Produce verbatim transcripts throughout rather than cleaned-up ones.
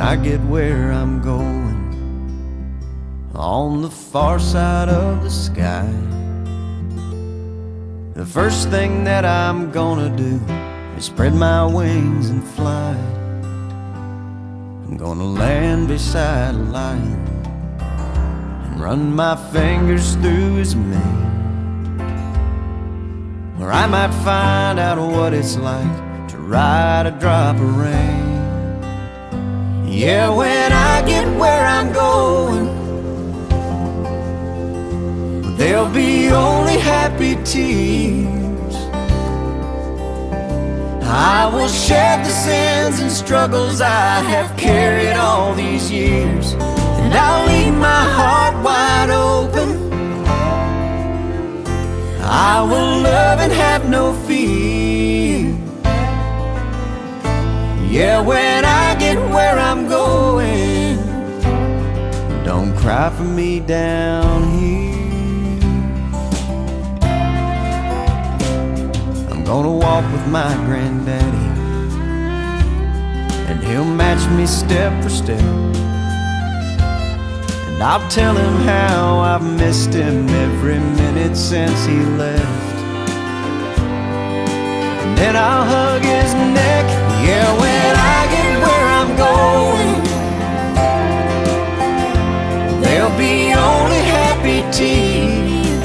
I get where I'm going, on the far side of the sky, the first thing that I'm gonna do is spread my wings and fly. I'm gonna land beside a lion and run my fingers through his mane, or I might find out what it's like to ride a drop of rain. Yeah, when I get where I'm going, there'll be only happy tears. I will shed the sins and struggles I have carried all these years, and I'll leave my heart wide open. I will love and have no fear. Yeah, when I get where I'm going, don't cry for me down here. I'm gonna walk with my granddaddy, and he'll match me step for step, and I'll tell him how I've missed him every minute since he left. And then I'll hug his neck. Yeah, when I get where I'm going, there'll be only happy tears.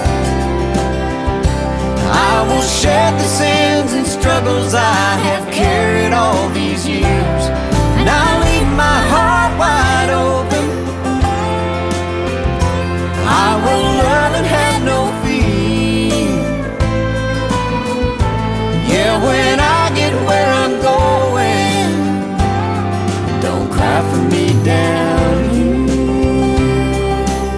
I will shed the sins and struggles I have carried all these years, and I'll leave my heart wide open. I will love and have no fear. Yeah, when I get where I'm going, don't cry for me down here.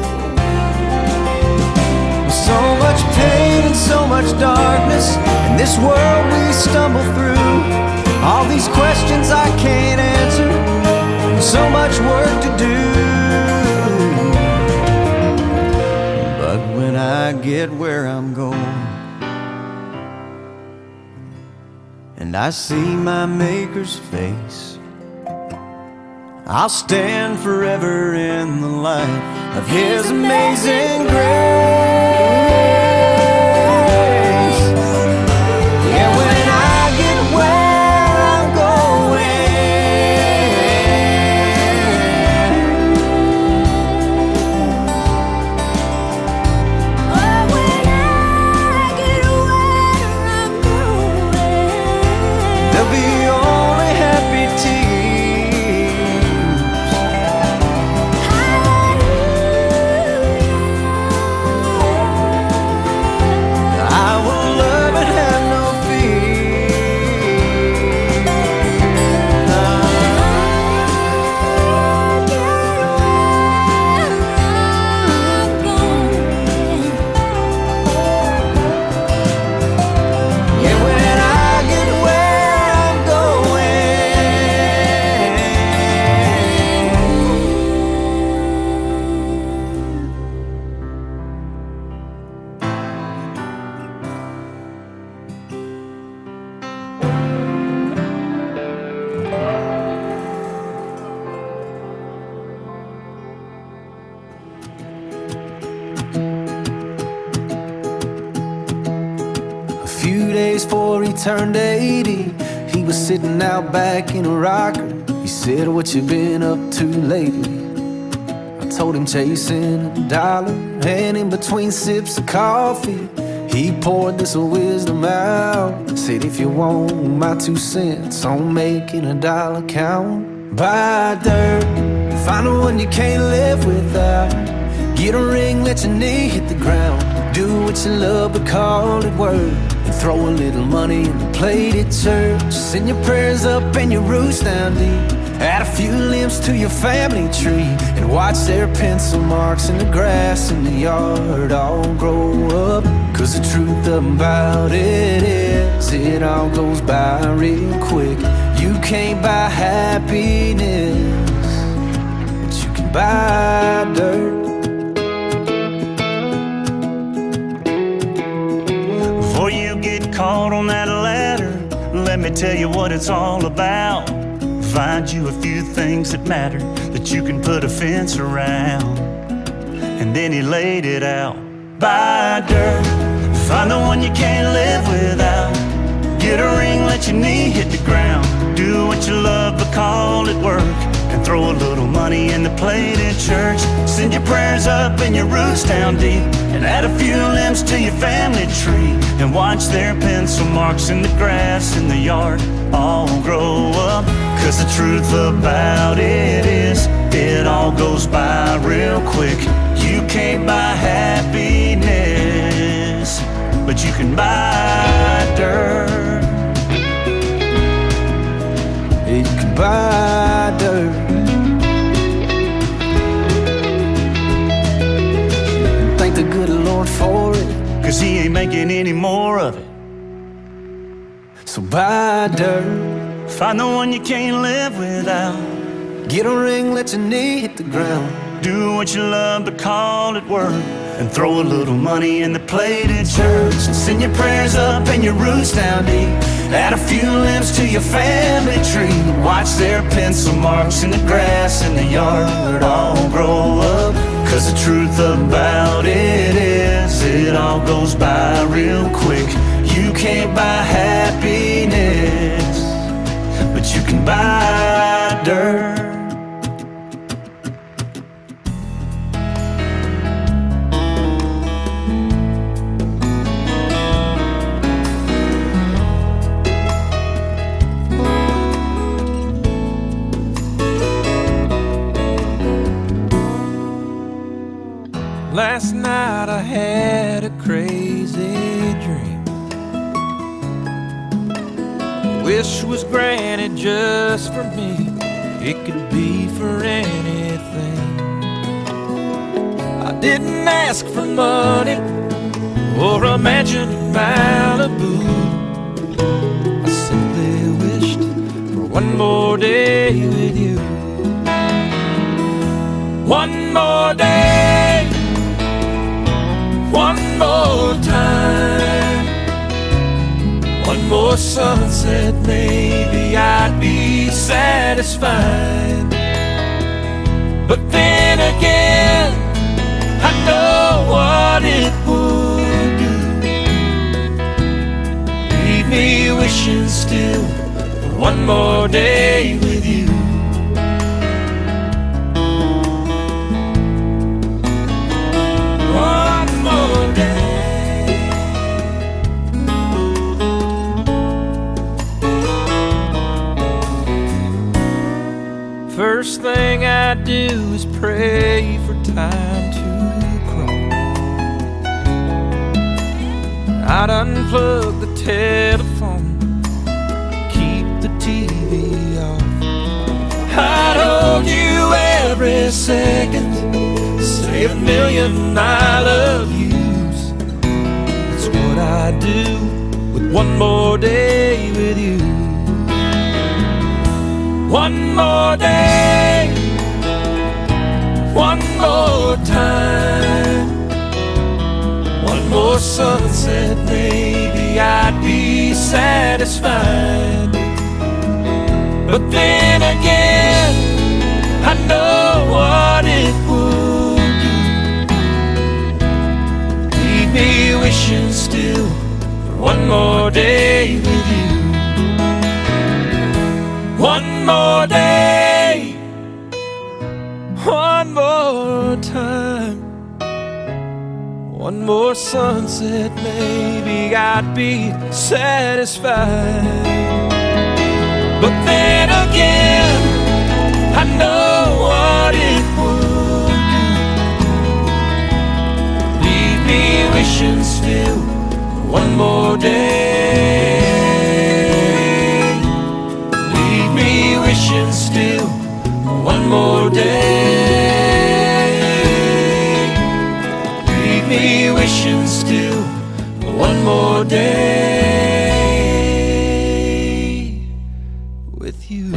So much pain and so much darkness in this world we stumble through. All these questions I can't answer, and so much work to do. But when I get where I'm going, and I see my Maker's face, I'll stand forever in the light of His amazing grace. Yeah, when I get where I'm going, oh, when I get where I'm going, there'll be only happy tears. I will love and have no fear. Yeah, when I get where I'm A few days before he turned eighty, he was sitting out back in a rocker. He said, "What you been up to lately?" I told him chasing a dollar, and in between sips of coffee, he poured this wisdom out. Said, "If you want my two cents on making a dollar count, buy dirt, find the one you can't live without. Get a ring, let your knee hit the ground. Do what you love, but call it work. And throw a little money in the plate at church. Send your prayers up and your roots down deep. Add a few limbs to your family tree, and watch their pencil marks in the grass in the yard all grow up. Cause the truth about it is, it all goes by real quick. You can't buy happiness, but you can buy dirt." Before you get caught on that ladder, let me tell you what it's all about. find you a few things that matter that you can put a fence around. And then he laid it out. Buy dirt, find the one you can't live without. Get a ring, let your knee hit the ground. Do what you love but call it work. And throw a little money in the plate at church. Send your prayers up and your roots down deep. And add a few limbs to your family tree. And watch their pencil marks in the grass in the yard all grow up. Cause the truth about it is, it all goes by real quick. You can't buy happiness, but you can buy dirt. You can buy dirt. Thank the good Lord for it, cause he ain't making any more of it. So buy dirt. Find the one you can't live without. Get a ring, let your knee hit the ground. Do what you love but call it work. And throw a little money in the plate at church. And send your prayers up and your roots down deep. Add a few limbs to your family tree. Watch their pencil marks in the grass in the yard all grow up. Cause the truth about it is, it all goes by real quick. You can't buy happiness, but you can buy dirt. Last night I had a crazy dream. Wish was granted just for me. It could be for anything. I didn't ask for money or a mansion in Malibu. I simply wished for one more day with you. One more day, one more time, one more sunset, maybe I'd be satisfied. But then again, I know what it would do. Leave me wishing still for one more day with you. First thing I do is pray for time to crawl. I'd unplug the telephone, keep the T V off. I'd hold you every second, say a million I love yous. That's what I do with one more day with you. One more day, one more time, one more sunset, maybe I'd be satisfied. But then again, I know what it would do. Leave me wishing still for one more day with you. One more day, one more time, one more sunset, maybe I'd be satisfied. But then again, I know what it would do. Leave me wishing still for one more day. Wishing still one more day. Leave me wishing still one more day with you.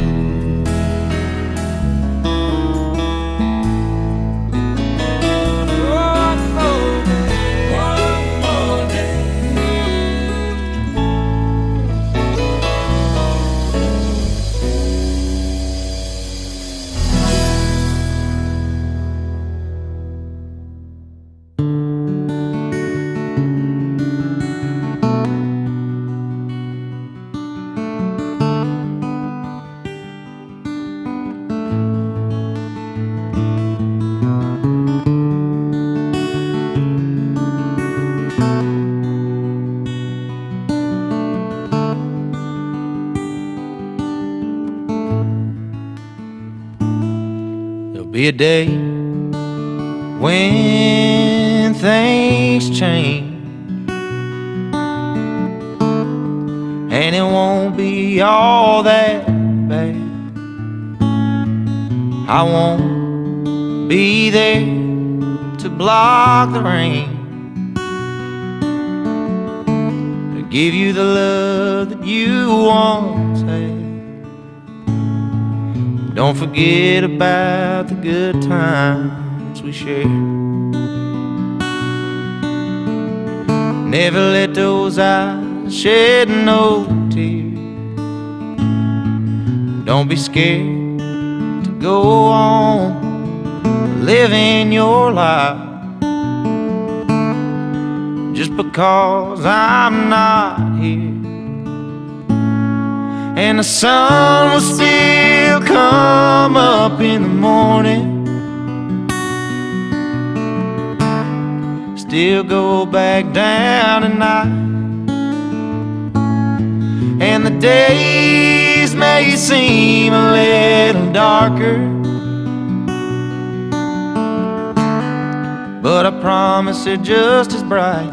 be a day when things change, and it won't be all that bad. I won't be there to block the rain, to give you the love that you once had. Don't forget about the good times we shared. Never let those eyes shed no tears. Don't be scared to go on living your life. Just because I'm not here, and the sun will still come up in the morning, still go back down at night, and the days may seem a little darker, but I promise they're just as bright.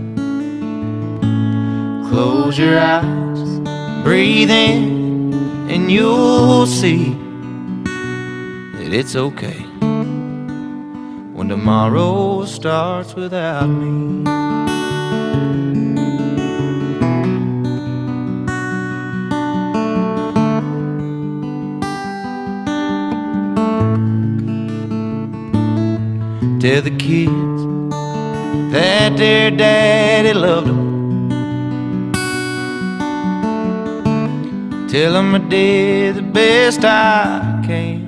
Close your eyes, breathe in, and you'll see that it's okay when tomorrow starts without me. Tell the kids that their daddy loved them. Tell them I did the best I can,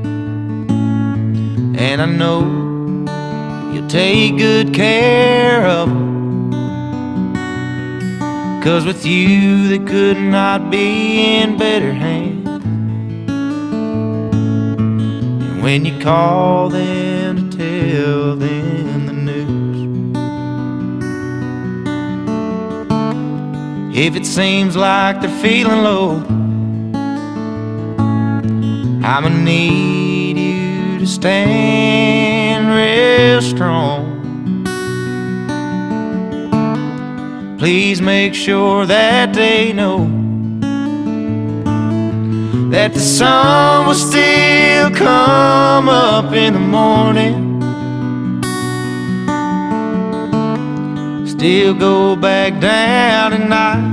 and I know you'll take good care of them, 'cause with you they could not be in better hands. And when you call them to tell them the news, if it seems like they're feeling low, I'ma need you to stand real strong. Please make sure that they know that the sun will still come up in the morning, still go back down at night,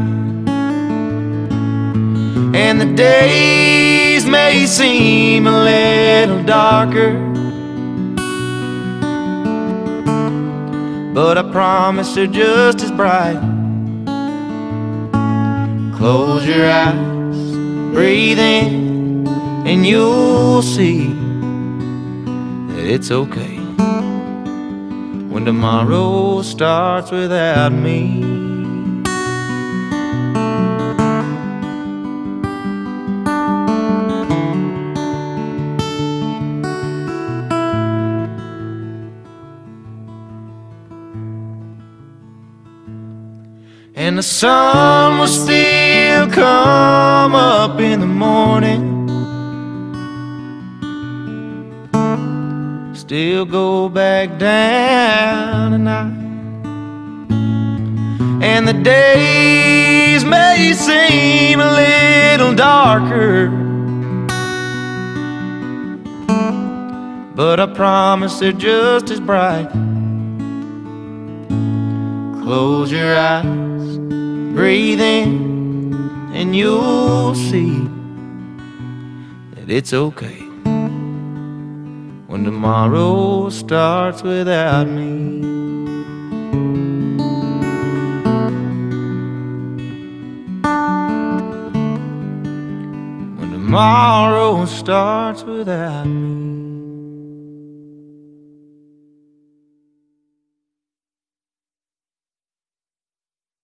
and the days may seem a little darker, but I promise they're just as bright. Close your eyes, breathe in, and you'll see that it's okay when tomorrow starts without me. And the sun will still come up in the morning, still go back down at night, and the days may seem a little darker, but I promise they're just as bright. Close your eyes, breathe in, and you'll see that it's okay when tomorrow starts without me. When tomorrow starts without me.